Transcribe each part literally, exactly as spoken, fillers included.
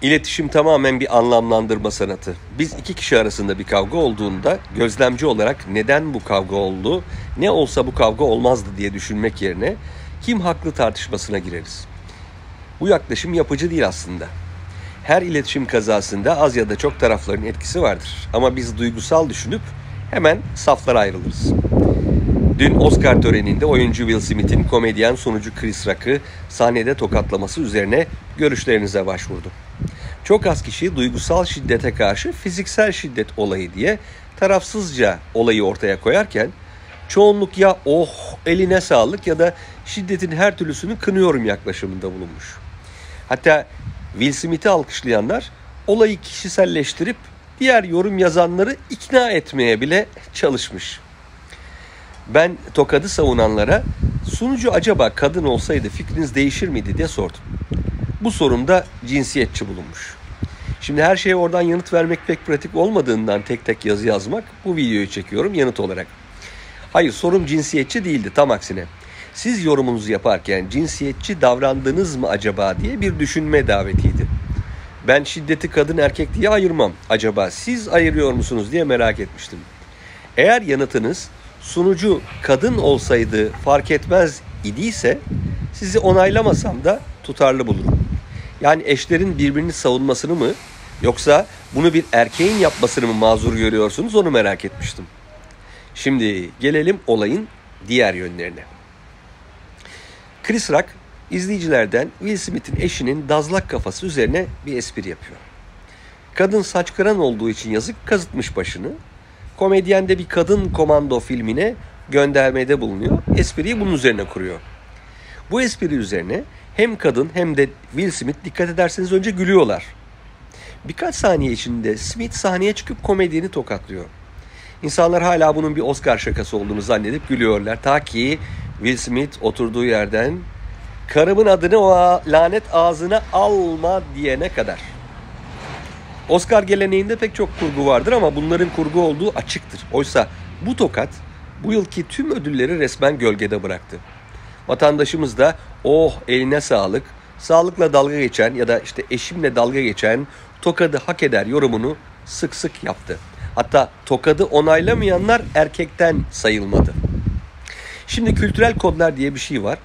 İletişim tamamen bir anlamlandırma sanatı. Biz iki kişi arasında bir kavga olduğunda gözlemci olarak neden bu kavga oldu, ne olsa bu kavga olmazdı diye düşünmek yerine kim haklı tartışmasına gireriz. Bu yaklaşım yapıcı değil aslında. Her iletişim kazasında az ya da çok tarafların etkisi vardır. Ama biz duygusal düşünüp hemen saflara ayrılırız. Dün Oscar töreninde oyuncu Will Smith'in komedyen sunucu Chris Rock'ı sahnede tokatlaması üzerine görüşlerinize başvurdu. Çok az kişi duygusal şiddete karşı fiziksel şiddet olayı diye tarafsızca olayı ortaya koyarken çoğunluk ya oh eline sağlık ya da şiddetin her türlüsünü kınıyorum yaklaşımında bulunmuş. Hatta Will Smith'i alkışlayanlar olayı kişiselleştirip diğer yorum yazanları ikna etmeye bile çalışmış. Ben tokadı savunanlara sunucu acaba kadın olsaydı fikriniz değişir miydi diye sordum. Bu sorumda cinsiyetçi bulunmuş. Şimdi her şeye oradan yanıt vermek pek pratik olmadığından tek tek yazı yazmak bu videoyu çekiyorum yanıt olarak. Hayır, sorum cinsiyetçi değildi, tam aksine. Siz yorumunuzu yaparken cinsiyetçi davrandınız mı acaba diye bir düşünme davetiydi. Ben şiddeti kadın erkek diye ayırmam. Acaba siz ayırıyor musunuz diye merak etmiştim. Eğer yanıtınız sunucu kadın olsaydı fark etmez idiyse sizi onaylamasam da tutarlı bulurum. Yani eşlerin birbirini savunmasını mı yoksa bunu bir erkeğin yapmasını mı mazur görüyorsunuz, onu merak etmiştim. Şimdi gelelim olayın diğer yönlerine. Chris Rock izleyicilerden Will Smith'in eşinin dazlak kafası üzerine bir espri yapıyor. Kadın saç kıran olduğu için yazık kazıtmış başını. Komedyen de bir kadın komando filmine göndermede bulunuyor. Espriyi bunun üzerine kuruyor. Bu espri üzerine hem kadın hem de Will Smith dikkat ederseniz önce gülüyorlar. Birkaç saniye içinde Smith sahneye çıkıp komedyeni tokatlıyor. İnsanlar hala bunun bir Oscar şakası olduğunu zannedip gülüyorlar. Ta ki Will Smith oturduğu yerden karımın adını o lanet ağzına alma diyene kadar. Oscar geleneğinde pek çok kurgu vardır ama bunların kurgu olduğu açıktır. Oysa bu tokat bu yılki tüm ödülleri resmen gölgede bıraktı. Vatandaşımız da oh eline sağlık, sağlıkla dalga geçen ya da işte eşimle dalga geçen tokadı hak eder yorumunu sık sık yaptı. Hatta tokadı onaylamayanlar erkekten sayılmadı. Şimdi kültürel kodlar diye bir şey var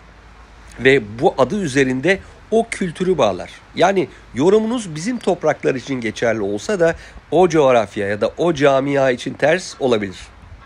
ve bu adı üzerinde o kültürü bağlar. Yani yorumunuz bizim topraklar için geçerli olsa da o coğrafya ya da o camia için ters olabilir.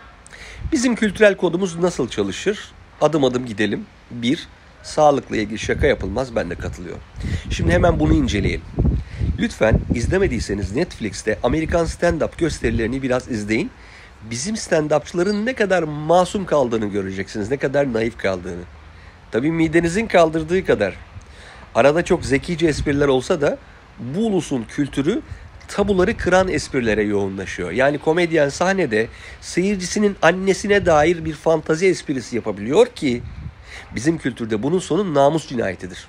Bizim kültürel kodumuz nasıl çalışır? Adım adım gidelim. Bir, sağlıkla ilgili şaka yapılmaz. Ben de katılıyorum. Şimdi hemen bunu inceleyelim. Lütfen izlemediyseniz Netflix'te Amerikan stand-up gösterilerini biraz izleyin. Bizim stand-upçıların ne kadar masum kaldığını göreceksiniz. Ne kadar naif kaldığını. Tabii midenizin kaldırdığı kadar. Arada çok zekice espriler olsa da bu ulusun kültürü tabuları kıran esprilere yoğunlaşıyor. Yani komedyen sahnede seyircisinin annesine dair bir fantazi esprisi yapabiliyor ki bizim kültürde bunun sonu namus cinayetidir.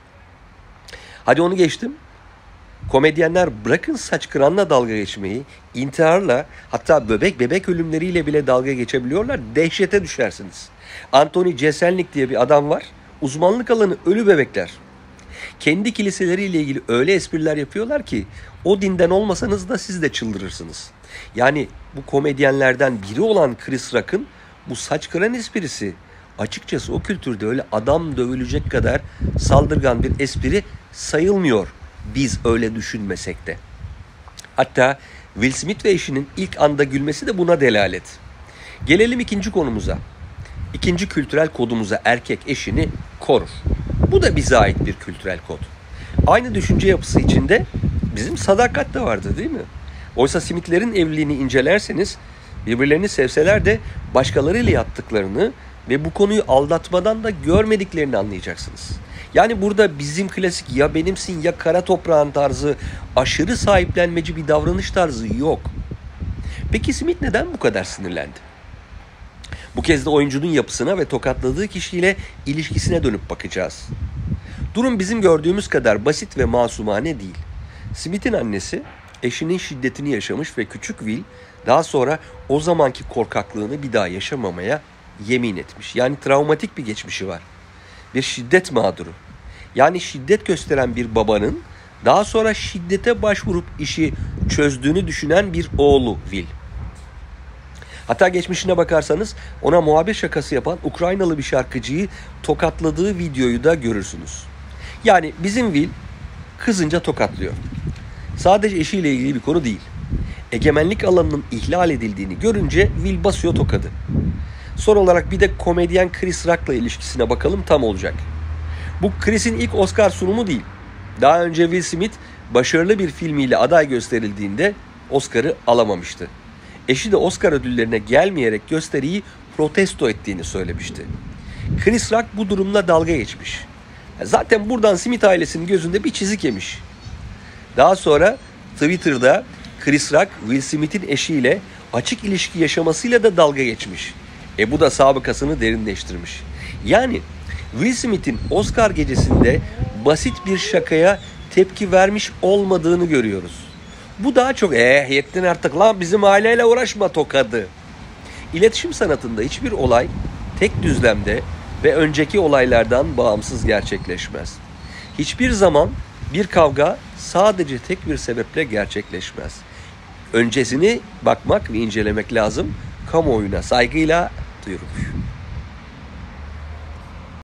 Hadi onu geçtim. Komedyenler bırakın saç kıranla dalga geçmeyi, intiharla hatta bebek bebek ölümleriyle bile dalga geçebiliyorlar. Dehşete düşersiniz. Anthony Jeselnik diye bir adam var. Uzmanlık alanı ölü bebekler. Kendi kiliseleriyle ilgili öyle espriler yapıyorlar ki o dinden olmasanız da siz de çıldırırsınız. Yani bu komedyenlerden biri olan Chris Rock'ın bu saç kıran esprisi açıkçası o kültürde öyle adam dövülecek kadar saldırgan bir espri sayılmıyor. Biz öyle düşünmesek de. Hatta Will Smith ve eşinin ilk anda gülmesi de buna delalet. Gelelim ikinci konumuza. İkinci kültürel kodumuza erkek eşini korur. Bu da bize ait bir kültürel kod. Aynı düşünce yapısı içinde bizim sadakat de vardı değil mi? Oysa Smith'lerin evliliğini incelerseniz birbirlerini sevseler de başkalarıyla yattıklarını ve bu konuyu aldatmadan da görmediklerini anlayacaksınız. Yani burada bizim klasik ya benimsin ya kara toprağın tarzı aşırı sahiplenmeci bir davranış tarzı yok. Peki Smith neden bu kadar sinirlendi? Bu kez de oyuncunun yapısına ve tokatladığı kişiyle ilişkisine dönüp bakacağız. Durum bizim gördüğümüz kadar basit ve masumane değil. Smith'in annesi eşinin şiddetini yaşamış ve küçük Will daha sonra o zamanki korkaklığını bir daha yaşamamaya yemin etmiş. Yani travmatik bir geçmişi var. Bir şiddet mağduru. Yani şiddet gösteren bir babanın Daha sonra şiddete başvurup işi çözdüğünü düşünen bir oğlu Will. Hatta geçmişine bakarsanız ona muhabbet şakası yapan Ukraynalı bir şarkıcıyı tokatladığı videoyu da görürsünüz. Yani bizim Will kızınca tokatlıyor. Sadece eşiyle ilgili bir konu değil. Egemenlik alanının ihlal edildiğini görünce Will basıyor tokadı. Son olarak bir de komedyen Chris Rock'la ilişkisine bakalım, tam olacak. Bu Chris'in ilk Oscar sunumu değil. Daha önce Will Smith başarılı bir filmiyle aday gösterildiğinde Oscar'ı alamamıştı. Eşi de Oscar ödüllerine gelmeyerek gösteriyi protesto ettiğini söylemişti. Chris Rock bu durumla dalga geçmiş. Zaten buradan Smith ailesinin gözünde bir çizik yemiş. Daha sonra Twitter'da Chris Rock, Will Smith'in eşiyle açık ilişki yaşamasıyla da dalga geçmiş. E bu da sabıkasını derinleştirmiş. Yani Will Smith'in Oscar gecesinde basit bir şakaya tepki vermiş olmadığını görüyoruz. Bu daha çok eh yettin artık lan bizim aileyle uğraşma tokadı. İletişim sanatında hiçbir olay tek düzlemde ve önceki olaylardan bağımsız gerçekleşmez. Hiçbir zaman bir kavga sadece tek bir sebeple gerçekleşmez. Öncesini bakmak ve incelemek lazım. Kamuoyuna saygıyla duyurulmuş.